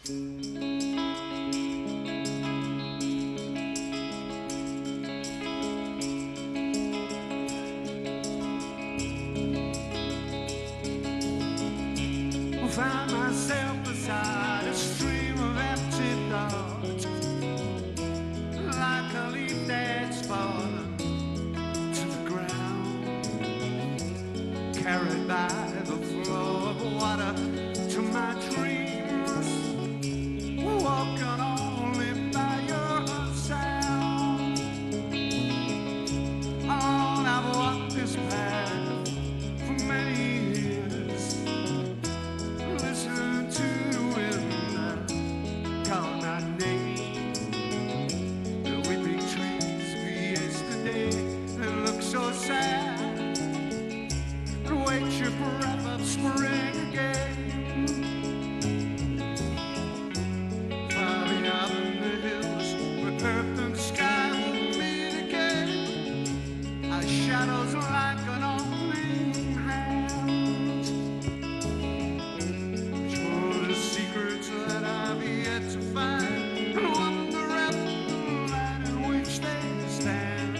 Find myself beside a stream of empty thoughts, like a leaf that's fallen to the ground, carried by the flow of water to my dreams, walking only by your sound. Oh, I've walked this path for many years, listen to the wind call my name. The weeping trees of yesterday that look so sad, and wait your breath of spring again. Far beyond the hills where earth and sky will meet again, our shadows like an opening hand. That I've yet to find, and wonder at the light in which they stand.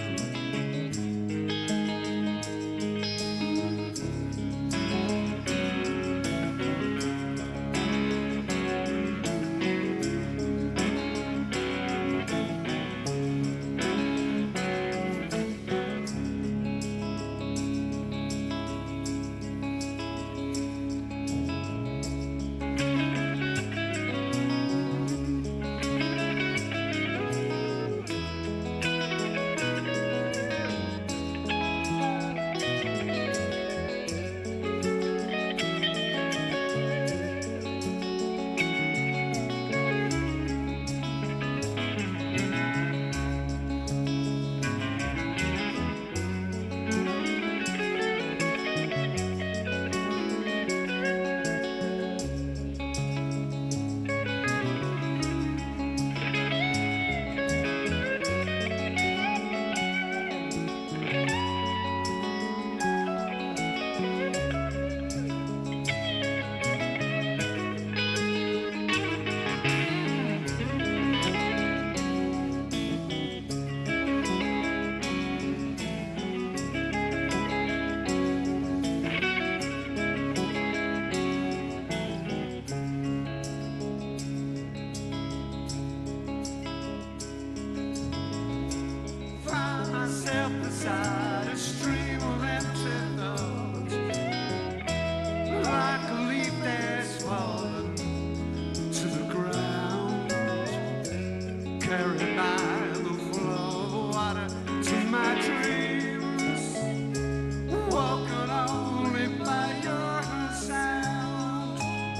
Beside a stream of empty thoughts, like a leaf that's fallen to the ground, carried by the flow of water to my dreams, walking only by your sound.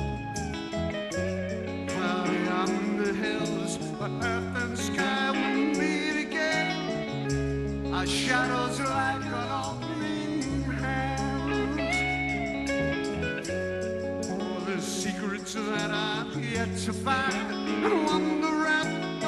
Well, beyond the hills where earth and sky will meet again, our shadows like an opening hand. Oh, the secrets that I've yet to find, and wonder at